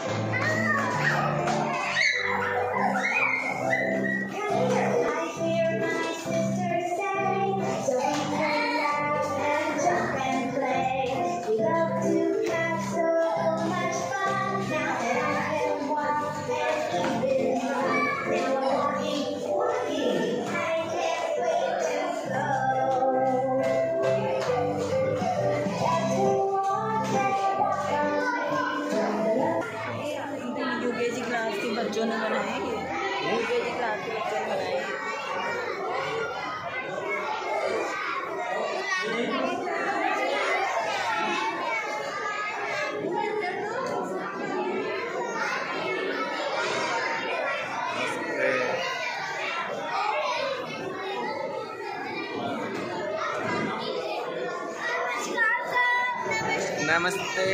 UKG class के बच्चों ने बनाए ये, यूकेजी क्लास के बच्चों ने बनाए नमस्ते।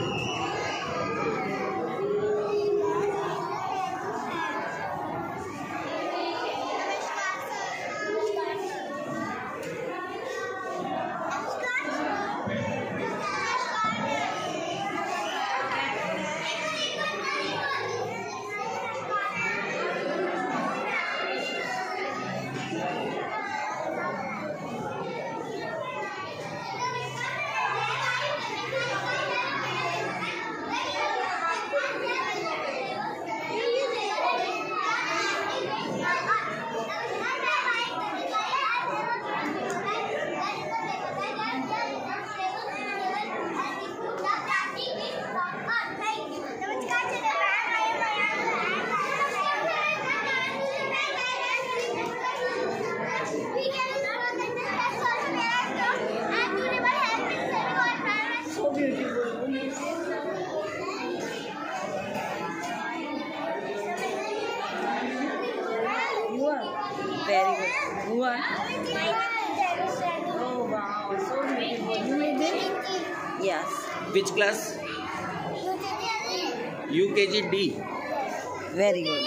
Very good. Who are? Oh wow, so beautiful. You made this? Yes. Which class? UKG D. Very good.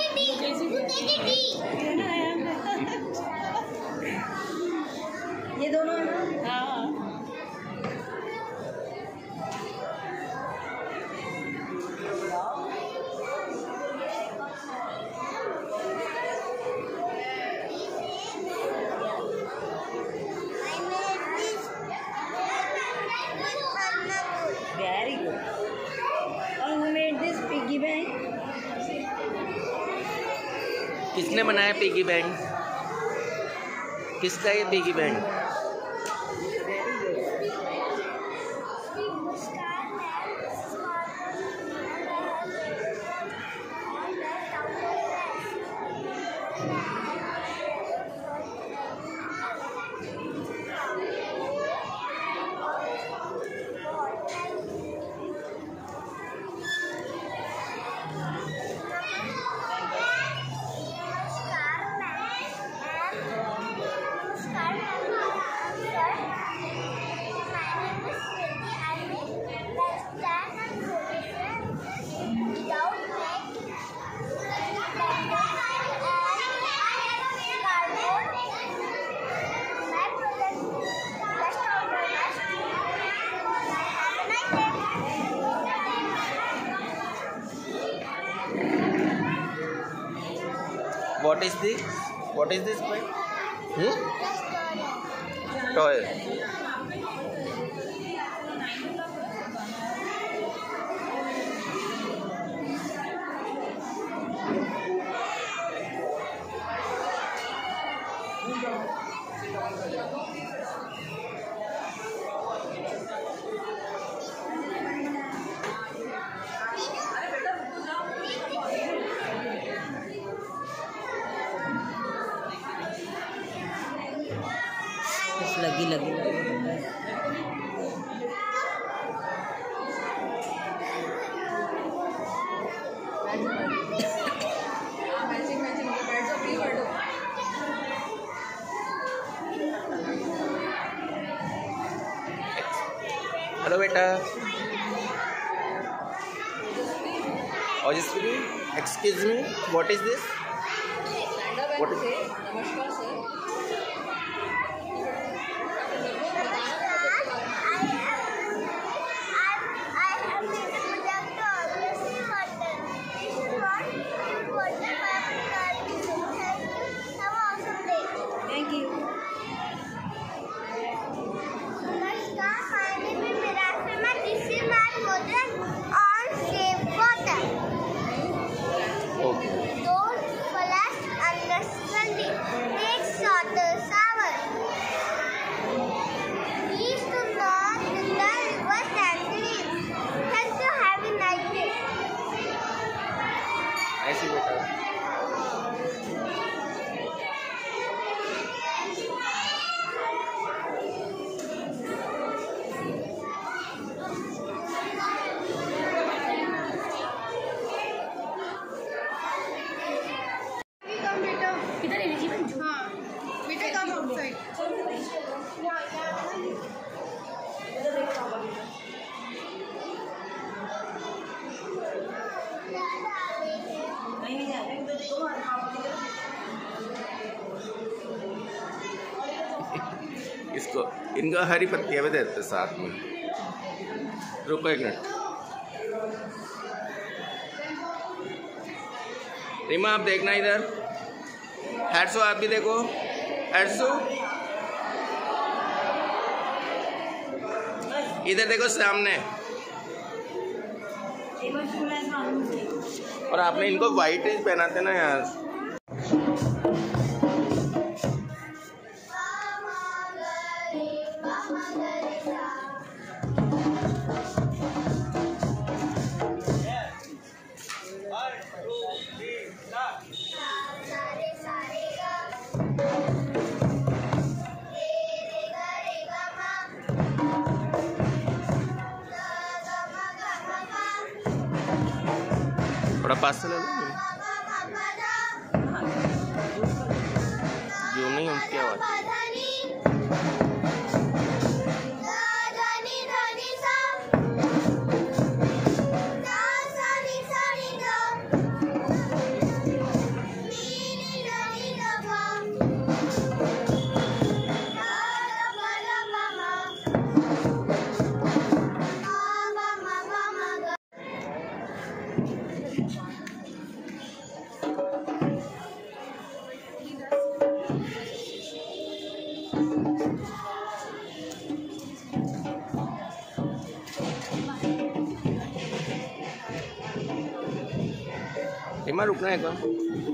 ये दोनों है ना? हाँ. Very good. And who made this piggy bank? किसने बनाया पिगी बैंक? किसका ये piggy bank? What is this? What is this boy? Toy. लगी लगी हेलो बेटा। Ojaswini, excuse me, what is this? What is it? नमस्कार सर। सी बेटा। किधर है जी? हाँ बेटा कम आउटसाइड। नहीं जाएगा तो देखो इसको इनका हरी पत्तियाँ भी देते साथ में। रुको एक मिनट। रीमा आप देखना इधर। हेडसो आप भी देखो। हेडसो इधर देखो सामने। और आपने इनको वाइट ड्रेस पहनाते ना यार। थोड़ा पास से ले लो। जो नहीं उनकी आवाज। रीमा रुकना है कौन?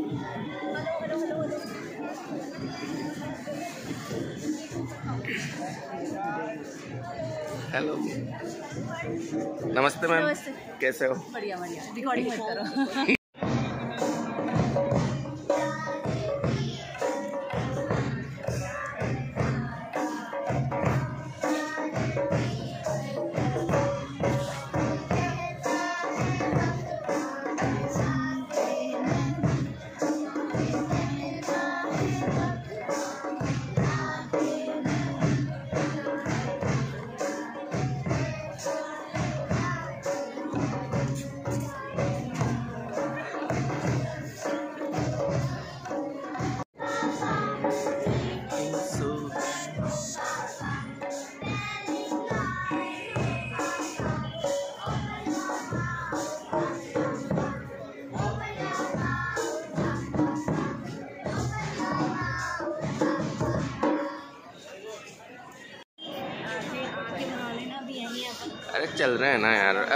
हेलो नमस्ते मैम। कैसे हो? बढ़िया बढ़िया। रिकॉर्डिंग मत करो। अरे चल रहे हैं ना यार।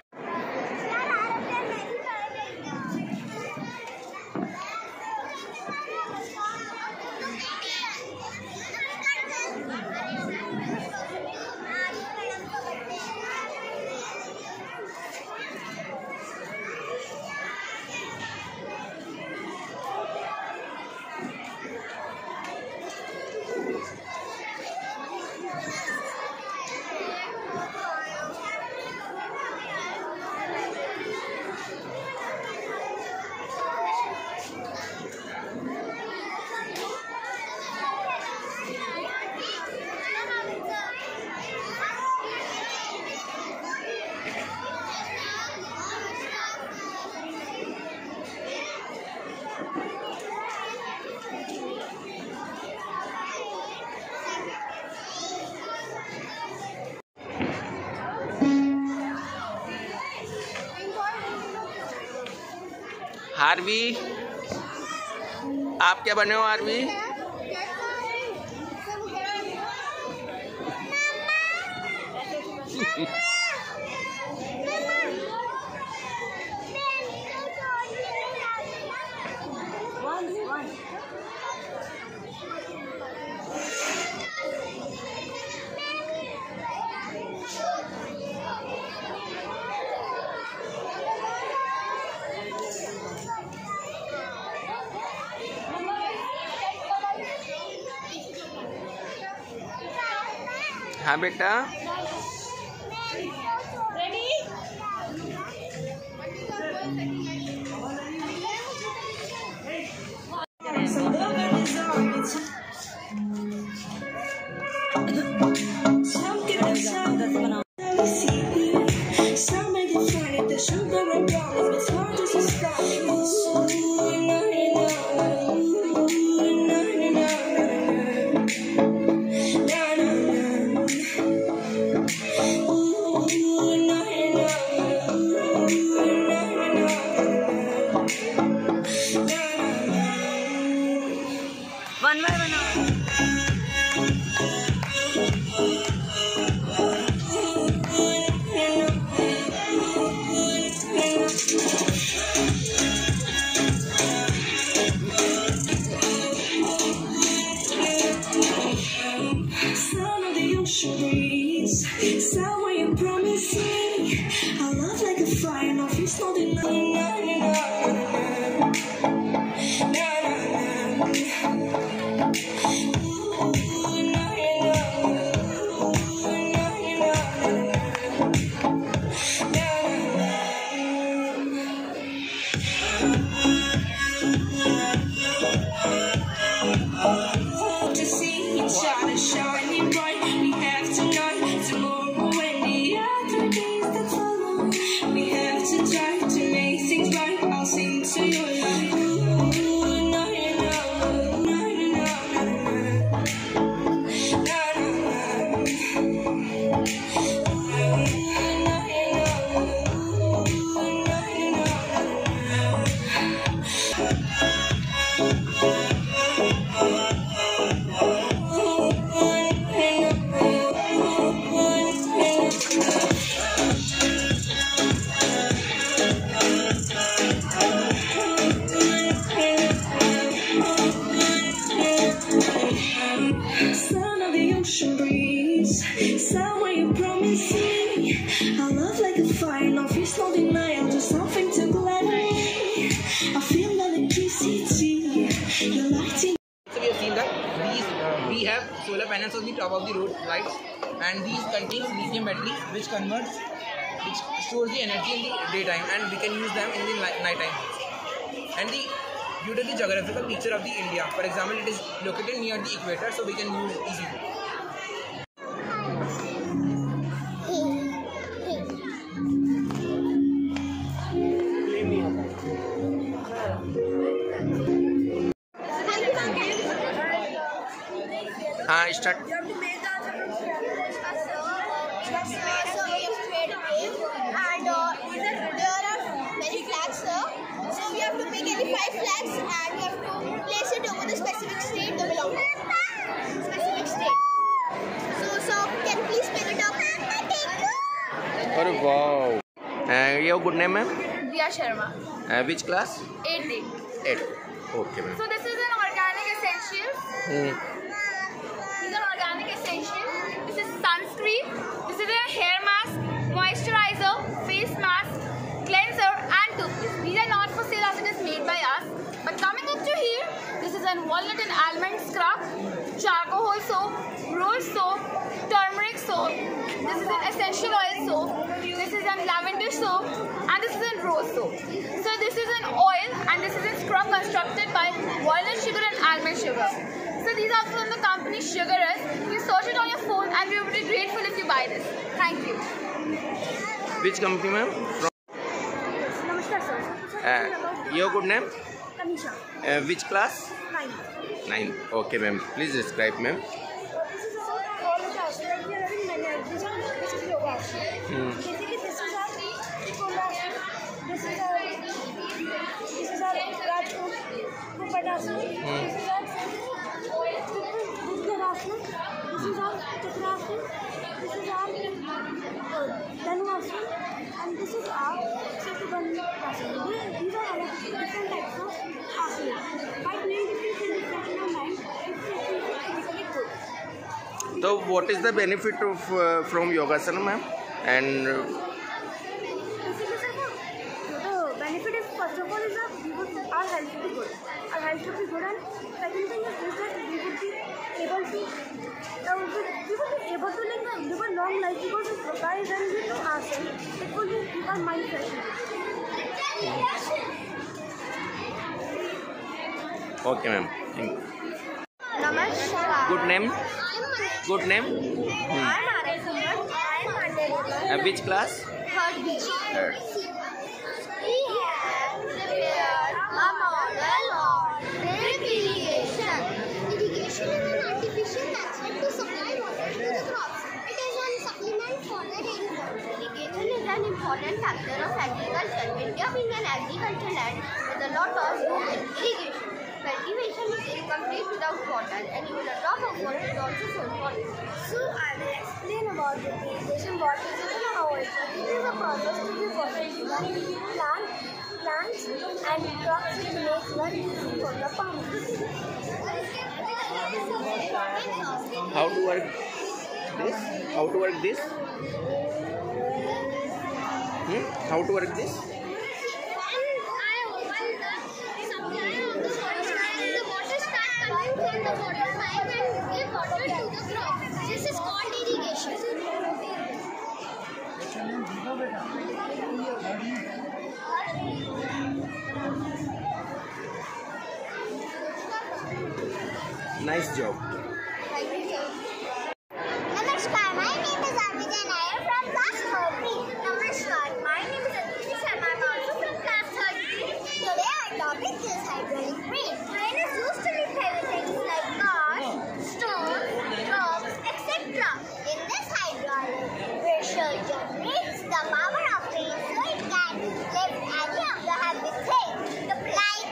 आरवी आप क्या बने हो आरवी? हाँ बेटा. वन बाय बनाओ. Someone you promise me, I love like a fire, no fears, no to see each other shining bright. We have tonight, tomorrow, and the other days that follow. We have to try to make things right. I'll sing to your life. Sound of the ocean breeze, somewhere you promise me. I love like a fire, no fears, no denial, just something to gladden me. I feel electricity, you're lighting. So we have seen that these we have solar panels on the top of the road lights, and these contains lithium battery which stores the energy in the daytime, and we can use them in the night time. And due to the geographical feature of the India, for example, it is located near the equator, so we can use easily. हाँ start. So we have to create a wave, and there are many flags, sir. So we have to pick any 5 flags, and we have to place it over the specific state they belong to. Specific state. So can you please pick it up? अरे wow. Your good name ma'am? Diya Sharma, Which class? 8D. 8. Okay ma'am. So this is an organic essential. These are organic essential. This is sunscreen. This is a hair mask, moisturizer, face mask, cleanser, and toothpaste. These are not for sale as it is made by us. But coming up to here, this is an walnut and almond scrub, charcoal soap, rose soap, turmeric soap. This is an essential oil soap. This is an lavender soap, and this is a rose soap. So this is an oil, and this is a scrub constructed by walnut sugar and almond sugar. So these are from the company Sugarous. You search it on your phone, and we will be grateful if you buy this. Thank you. Which company ma'am? Namaskar, sir. Your good name? Tanisha. Which class? 9. 9. Okay ma'am. Please describe ma'am. This is all the tasks. Like we are having many. This is yoga asana. Basically, this is our Kunda asana. This is our Rajput Padasana. This is our Dudhasana. This is our Chakrasana. This is our Dhanurasana. And this is our Satubandhasana. These are all different types of asanas. By doing different things in our mind, it's physically good. So what is the benefit of from yogasana ma'am? And Basically, sir, the benefit is first of all is that our health should be good. Our health should be good, and second thing is that we would be able to live a long life, because by when we do ourselves, it will keep our mind fresh. Okay, ma'am. Thank you. Namaskar. Good name? Good name? I'm Mandela. Which class? Third B. Third. We have prepared a model on drip irrigation. Irrigation is an artificial method to supply water to the crops. It is one supplement for the rainfall. Irrigation is an important factor of agriculture. India being an agricultural land with a lot of room in irrigation. Cultivation is incomplete without water, and even a drop of water is also so important. So I will explain about the irrigation, what is it and how it is. It is a process to give water to the plants and crops to make life easy for the farmers. How to work this? How to work this? How to work this? This is called irrigation. Nice job. Namaskar, my name is Amita and I am from class 3. Namaskar, my name is Aditi Sharma. I am also from class 3. Today our topic is hydraulic rain. Rain is used to lift heavy things like cars, stones, drops, etc. In this hydraulic pressure generates the power of rain, so it can lift any of the heavy things. The like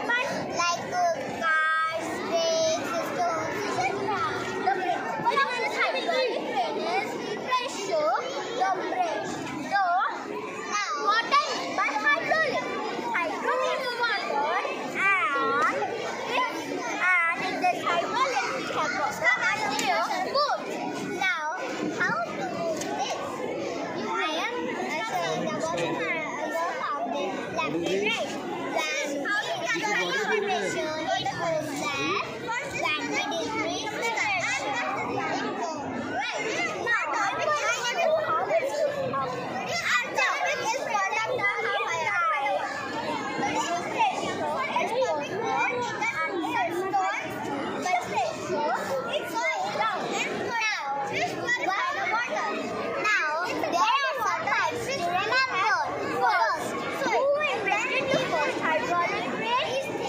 cars, brakes, stones, etc. The principle of this hydraulic rain is pressure, the pressure. So, now water by hydraulic. Hydro means water, and in this hydraulic we have got the air boat. Now, how to do this? I am saying the bottom of the left and right. Then, how to calculate the pressure? It goes left, then we decrease the pressure, then it goes right. Now, our topic is product of higher. This pressure is forward and this stones, but pressure is going down. Now, by the water. Now, there are some types to remember. First, who invented the first hydraulic rain?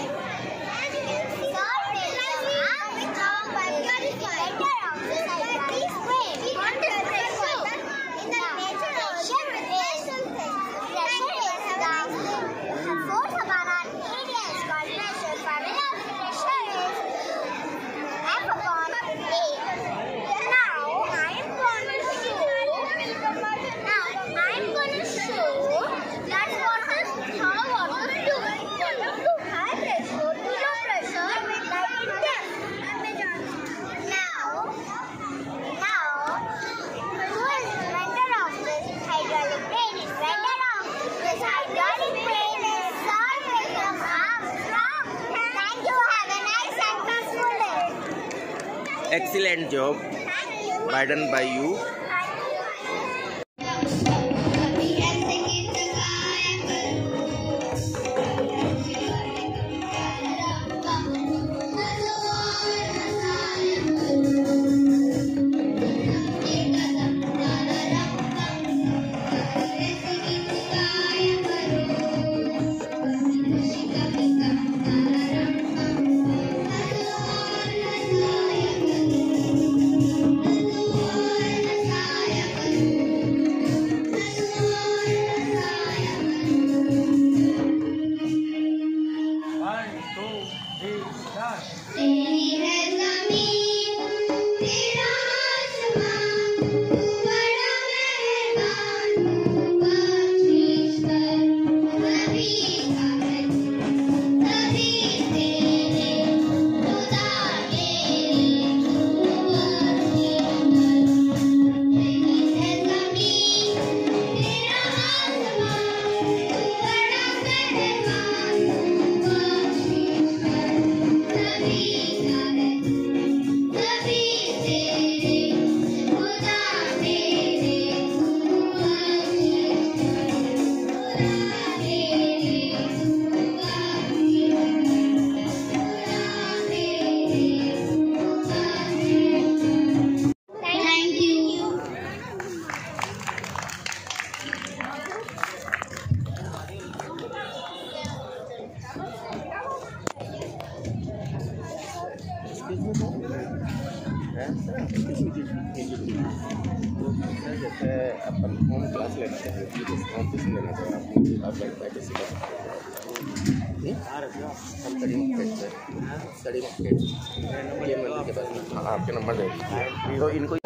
Excellent job. Done by you. जैसे अपन home class लेना चाहिए, home tuition लेना चाहिए, मुझे आप लगता है किसी का हम स्टडी मार्केट ये मंदिर के पास आपके नंबर दे दीजिए तो इनको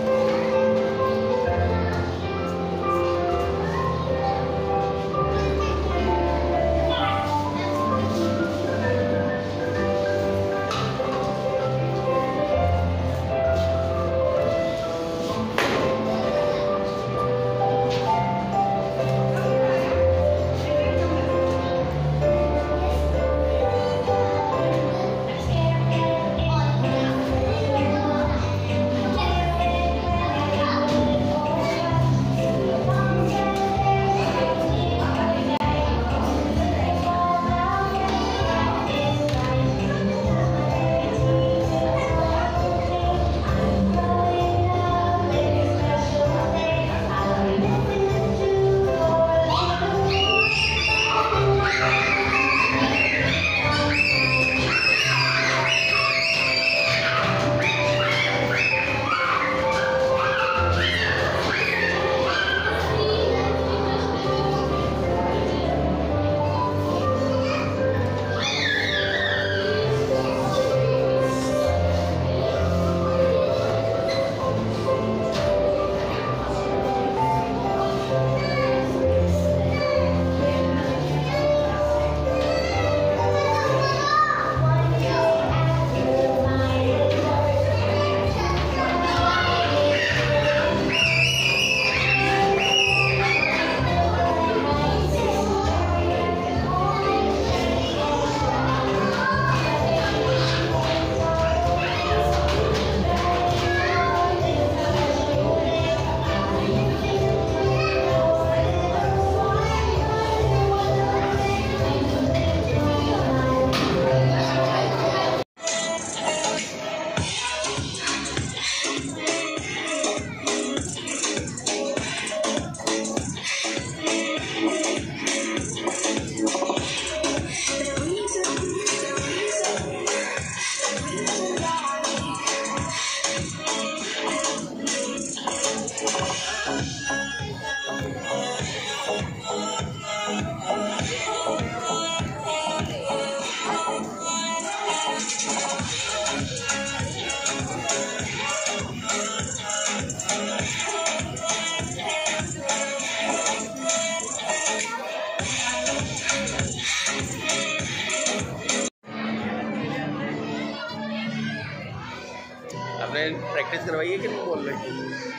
आपने प्रैक्टिस करवाई है कि नहीं बोल रहे?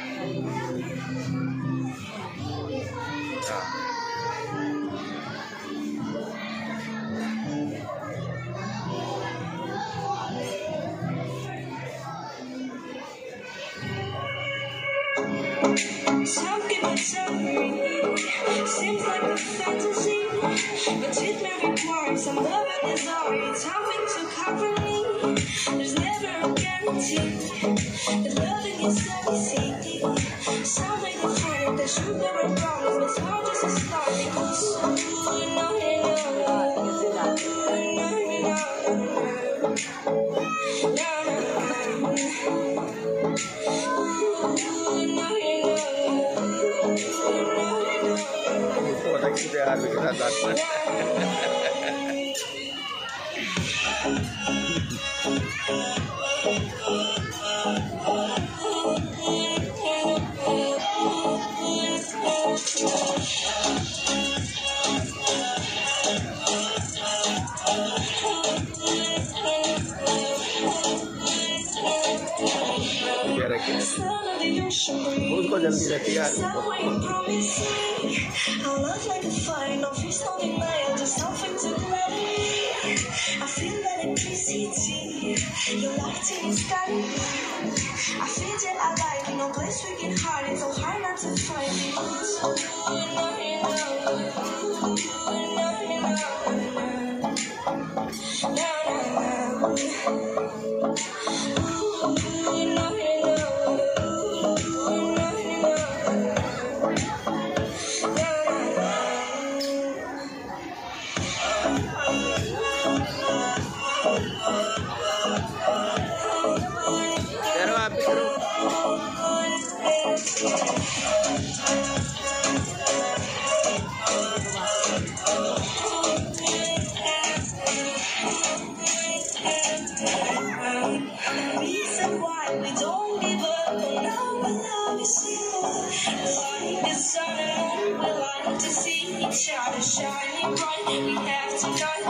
हाँ Some people tell me seems like a fantasy, but it may require some love and desire. Something to cover me. There's never a guarantee that loving is easy. Some may define it, there should never promise, but it's all just a start. प्यार भी के साथ उसको जल्दी रहती है आप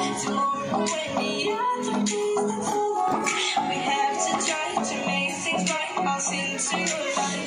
Tomorrow when the other days that follow, we have to try to make things right. I'll sing to your life.